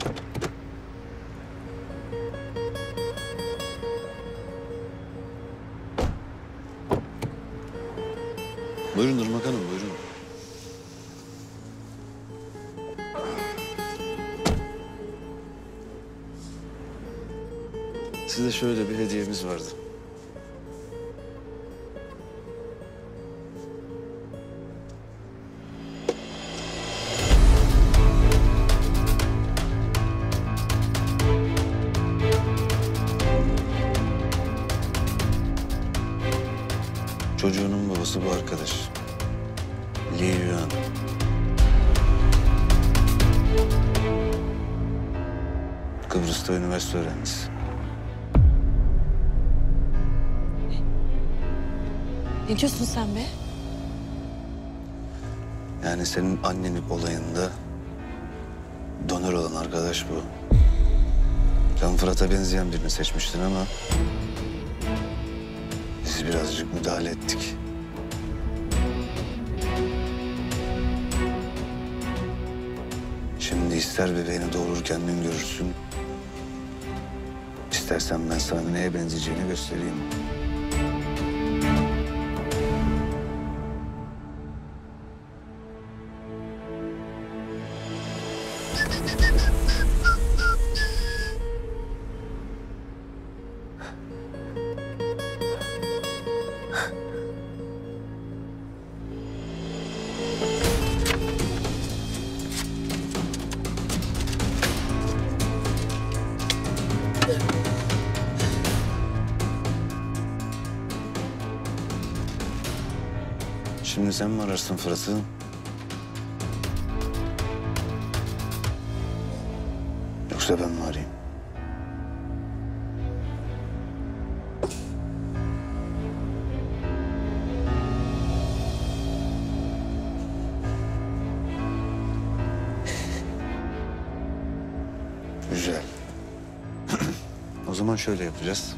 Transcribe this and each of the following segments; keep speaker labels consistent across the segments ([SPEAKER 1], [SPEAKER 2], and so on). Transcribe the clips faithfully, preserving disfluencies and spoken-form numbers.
[SPEAKER 1] Buyurun Irmak Hanım, buyurun. Size şöyle bir hediyemiz vardı. Çocuğunun babası bu arkadaş. Li Yuan. Kıbrıs'ta üniversite öğrencisi.
[SPEAKER 2] Ne diyorsun sen be?
[SPEAKER 1] Yani senin annenin olayında donör olan arkadaş bu. Sen Fırat'a benzeyen birini seçmiştin ama biz birazcık müdahale ettik. Şimdi ister bebeğini doğurur kendin görürsün. İstersen ben sana neye benzeyeceğini göstereyim. Şimdi sen mi ararsın Fırat'ı? Yoksa ben mi arayayım? Güzel. O zaman şöyle yapacağız.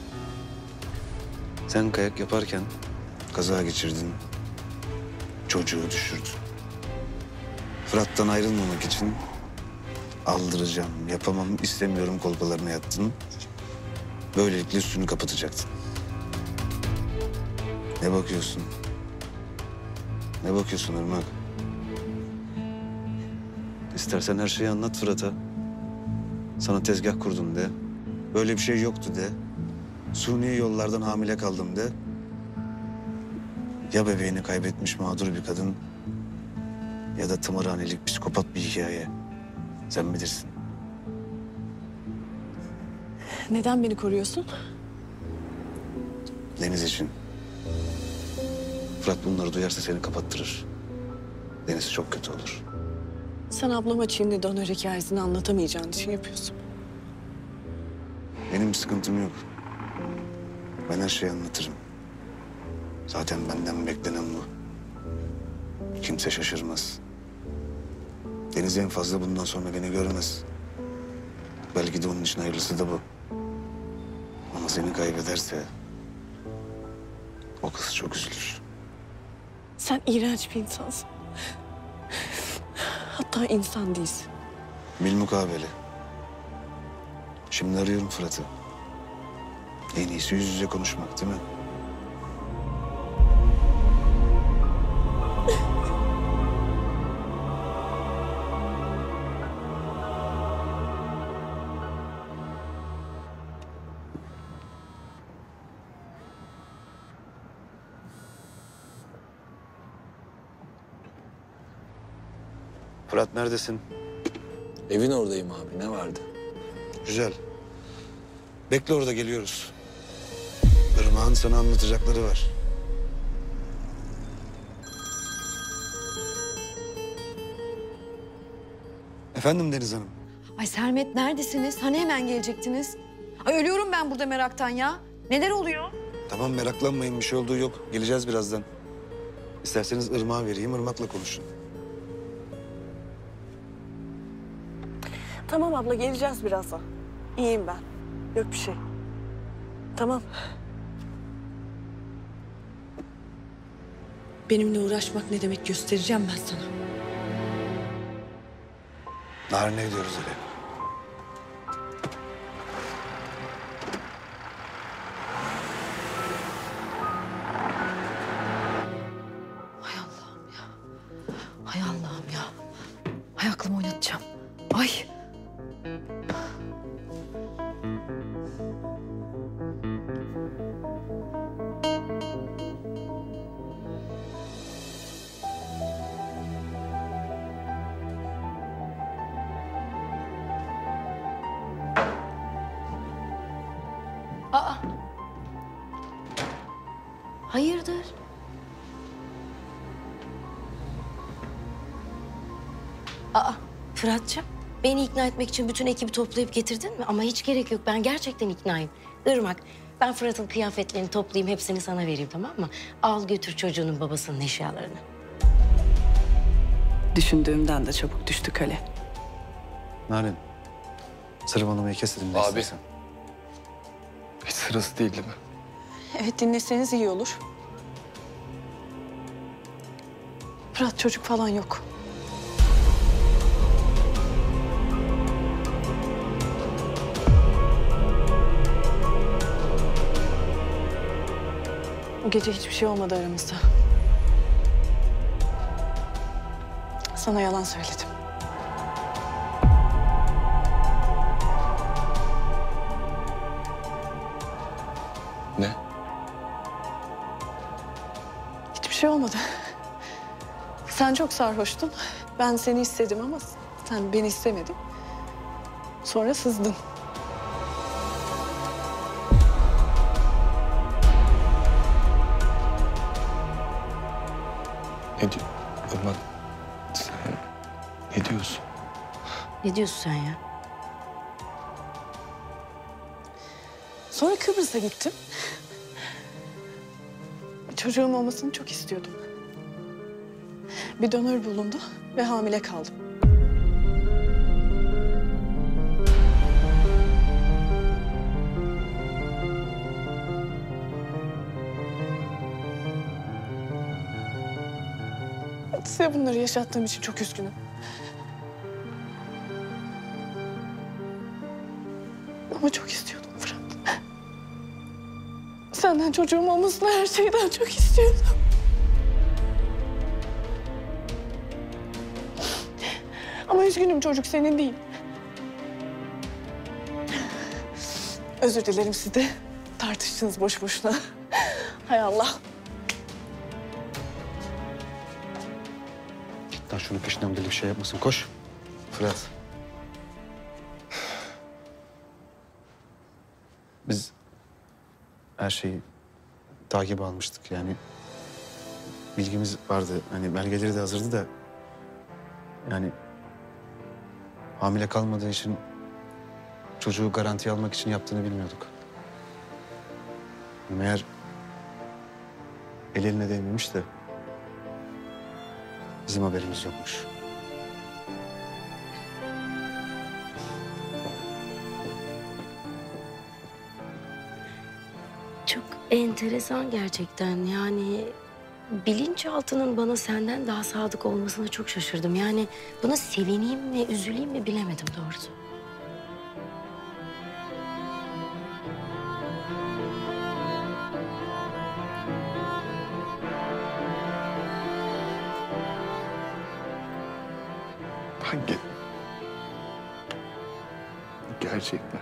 [SPEAKER 1] Sen kayak yaparken kaza geçirdin. Çocuğu düşürdün. Fırat'tan ayrılmamak için aldıracağım, yapamam, istemiyorum kolpalarına yattın. Böylelikle üstünü kapatacaktın. Ne bakıyorsun? Ne bakıyorsun Irmak? İstersen her şeyi anlat Fırat'a. Sana tezgah kurdum de. Böyle bir şey yoktu de. Suni yollardan hamile kaldım de. Ya bebeğini kaybetmiş mağdur bir kadın ya da tımarhanelik psikopat bir hikaye. Sen bilirsin.
[SPEAKER 2] Neden beni koruyorsun?
[SPEAKER 1] Deniz için. Fırat bunları duyarsa seni kapattırır. Deniz çok kötü olur.
[SPEAKER 2] Sen ablama Çinli donör hikayesini anlatamayacağın için yapıyorsun.
[SPEAKER 1] Benim bir sıkıntım yok. Ben her şeyi anlatırım. Zaten benden beklenen bu. Kimse şaşırmaz. Deniz en fazla bundan sonra beni görmez. Belki de onun için hayırlısı da bu. Ama seni kaybederse o kız çok üzülür.
[SPEAKER 2] Sen iğrenç bir insansın. Hatta insan değilsin.
[SPEAKER 1] Bilmukabele. Şimdi arıyorum Fırat'ı. En iyisi yüz yüze konuşmak değil mi? Fırat neredesin?
[SPEAKER 3] Evin oradayım abi. Ne vardı?
[SPEAKER 1] Güzel. Bekle orada geliyoruz. Irmak'ın sana anlatacakları var. Efendim Deniz Hanım.
[SPEAKER 4] Ay Sermet neredesiniz? Hani hemen gelecektiniz? Ay ölüyorum ben burada meraktan ya. Neler oluyor?
[SPEAKER 1] Tamam meraklanmayın bir şey olduğu yok. Geleceğiz birazdan. İsterseniz Irmak'a vereyim, Irmak'la konuşun.
[SPEAKER 2] Tamam abla, geleceğiz birazdan. İyiyim ben. Yok bir şey. Tamam. Benimle uğraşmak ne demek göstereceğim ben sana.
[SPEAKER 1] Narin'e gidiyoruz hele.
[SPEAKER 5] Hayırdır? Aa, Fırat'cığım, beni ikna etmek için bütün ekibi toplayıp getirdin mi? Ama hiç gerek yok, ben gerçekten iknayım. Irmak, ben Fırat'ın kıyafetlerini toplayayım, hepsini sana vereyim, tamam mı? Al götür çocuğunun babasının eşyalarını.
[SPEAKER 2] Düşündüğümden de çabuk düştü kale.
[SPEAKER 1] Narin, zırvalamayı kes dedim. ne
[SPEAKER 3] Abi.
[SPEAKER 1] istersen.
[SPEAKER 3] Hiç sırası değil değil mi?
[SPEAKER 2] Evet, dinleseniz iyi olur. Fırat, çocuk falan yok. O gece hiçbir şey olmadı aramızda. Sana yalan söyledim.
[SPEAKER 3] Ne?
[SPEAKER 2] Hiçbir şey olmadı. Sen çok sarhoştun. Ben seni istedim ama sen beni istemedin. Sonra sızdın.
[SPEAKER 3] Ne diyor? Irmak, sen ne diyorsun?
[SPEAKER 5] Ne diyorsun sen ya?
[SPEAKER 2] Sonra Kıbrıs'a gittim. Çocuğum olmasını çok istiyordum. Bir donör bulundu ve hamile kaldım. Size bunları yaşattığım için çok üzgünüm. Ama çok istiyordum Fırat. Senden çocuğum olmasını her şeyden çok istiyordum. Ama üzgünüm, çocuk senin değil. Özür dilerim, siz de tartıştınız boş boşuna. Hay Allah.
[SPEAKER 1] Lan şunun peşinden böyle bir şey yapmasın. Koş. Fırat. Biz her şeyi takip almıştık yani. Bilgimiz vardı. Hani belgeleri de hazırdı da. Yani hamile kalmadığı için çocuğu garantiye almak için yaptığını bilmiyorduk. Meğer el eline değmemiş de bizim haberimiz yokmuş.
[SPEAKER 5] Çok enteresan gerçekten. Yani bilinçaltının bana senden daha sadık olmasına çok şaşırdım. Yani buna sevineyim mi, üzüleyim mi bilemedim doğrusu.
[SPEAKER 3] Ben ge- gerçekten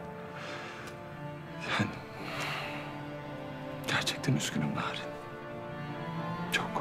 [SPEAKER 3] yani gerçekten üzgünüm Narin. Çok.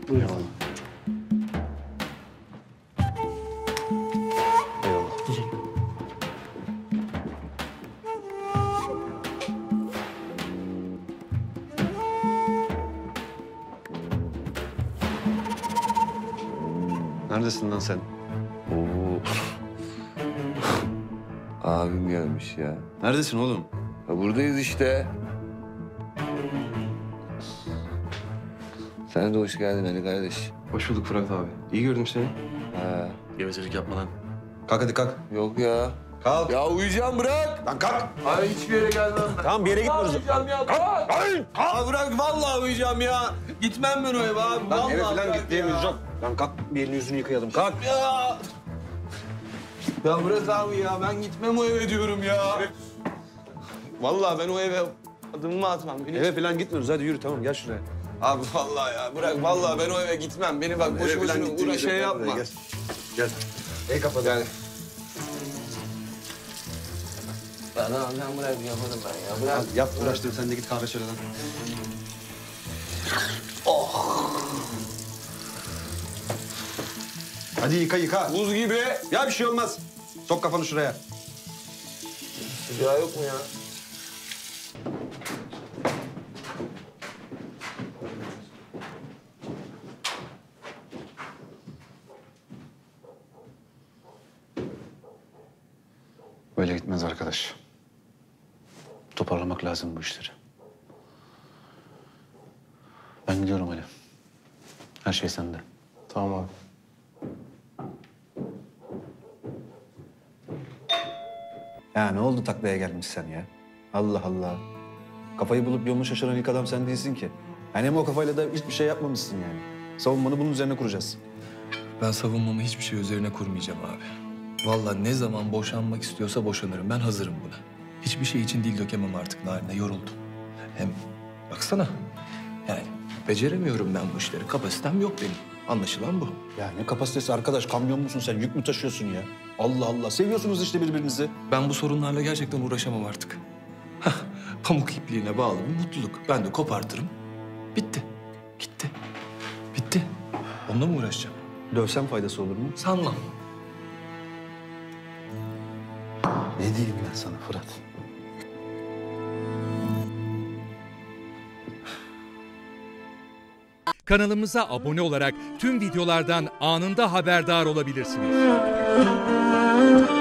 [SPEAKER 1] Eyvallah. Eyvallah. Neredesin lan sen?
[SPEAKER 3] Oo. Abim gelmiş ya.
[SPEAKER 1] Neredesin oğlum?
[SPEAKER 3] Ya buradayız işte. Sen de hoş geldin Ali kardeş.
[SPEAKER 6] Hoş bulduk Fırat abi. İyi gördüm seni.
[SPEAKER 3] Ha,
[SPEAKER 6] Gevezelik yapma lan.
[SPEAKER 1] Kalk hadi kalk.
[SPEAKER 3] yok ya.
[SPEAKER 1] Kalk.
[SPEAKER 3] Ya uyuyacağım bırak.
[SPEAKER 1] Lan kalk.
[SPEAKER 3] Ay hiçbir yere gelmem ben.
[SPEAKER 1] Tamam bir yere gitmiyoruz.
[SPEAKER 3] Uyuyacağım ya. Kalk.
[SPEAKER 1] Kalk.
[SPEAKER 3] Ya bırak vallahi uyuyacağım ya. Gitmem ben o eve abi.
[SPEAKER 1] Lan
[SPEAKER 3] Vallahi
[SPEAKER 1] eve falan
[SPEAKER 3] bırak
[SPEAKER 1] gittiğimiz
[SPEAKER 3] ya.
[SPEAKER 1] yok. Lan kalk bir elini yüzünü yıkayalım. Kalk.
[SPEAKER 3] Ya. Ya bırak abi ya. Ben gitmem o eve diyorum ya. Vallahi ben o eve adımımı atmam. Beni
[SPEAKER 1] Eve falan gitmiyoruz. Hadi yürü tamam gel şuraya.
[SPEAKER 3] Abi vallahi ya bırak vallahi ben o eve gitmem. Beni bak boşu
[SPEAKER 1] Eve falan
[SPEAKER 3] boşuna
[SPEAKER 1] gittiğimiz
[SPEAKER 3] uğraş şey
[SPEAKER 1] yok. Gel
[SPEAKER 3] yapma.
[SPEAKER 1] buraya, Gel. Gel. Ey kapadı.
[SPEAKER 3] Yani. Ya lan ben bırak yaparım ben ya. Bırak.
[SPEAKER 1] Hadi yap uğraştın sen de git kahve söyle lan. Oh. Hadi yıka yıka.
[SPEAKER 3] Buz gibi.
[SPEAKER 1] Ya bir şey olmaz. Sok kafanı şuraya.
[SPEAKER 3] Sıcağı yok mu ya?
[SPEAKER 1] Böyle gitmez arkadaş. Toparlamak lazım bu işleri. Ben gidiyorum Ali. Her şey sende.
[SPEAKER 6] Tamam abi.
[SPEAKER 1] Ya ne oldu taklaya gelmişsen ya? Allah Allah. Kafayı bulup yolunu şaşıran ilk adam sen değilsin ki. Yani hem o kafayla da hiçbir şey yapmamışsın yani. Savunmanı bunun üzerine kuracağız.
[SPEAKER 7] Ben savunmamı hiçbir şey üzerine kurmayacağım abi. Vallahi ne zaman boşanmak istiyorsa boşanırım. Ben hazırım buna. Hiçbir şey için dil dökemem artık Narin'e. Yoruldum. Hem baksana. Yani beceremiyorum ben bu işleri. Kapasitem yok benim. Anlaşılan bu.
[SPEAKER 1] Ya ne kapasitesi arkadaş? Kamyon musun sen? Yük mü taşıyorsun ya? Allah Allah. Seviyorsunuz işte birbirinizi.
[SPEAKER 7] Ben bu sorunlarla gerçekten uğraşamam artık. Hah, pamuk ipliğine bağlı bir mutluluk. Ben de kopartırım. Bitti. Gitti. Bitti. Onunla mı uğraşacağım?
[SPEAKER 1] Dövsem faydası olur mu?
[SPEAKER 7] Sanmam.
[SPEAKER 1] Ne diyeyim ben sana Fırat?
[SPEAKER 8] Kanalımıza abone olarak tüm videolardan anında haberdar olabilirsiniz.